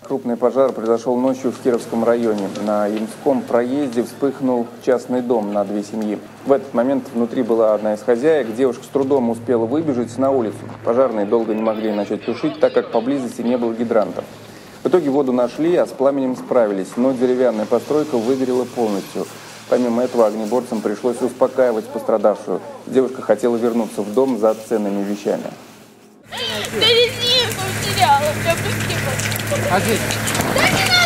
Крупный пожар произошел ночью в Кировском районе. На Ямском проезде вспыхнул частный дом на 2 семьи. В этот момент внутри была одна из хозяек. Девушка с трудом успела выбежать на улицу. Пожарные долго не могли начать тушить, так как поблизости не было гидрантов. В итоге воду нашли, а с пламенем справились, но деревянная постройка выгорела полностью. Помимо этого огнеборцам пришлось успокаивать пострадавшую. Девушка хотела вернуться в дом за ценными вещами. Да не потеряла, прям не. А здесь? Да не надо!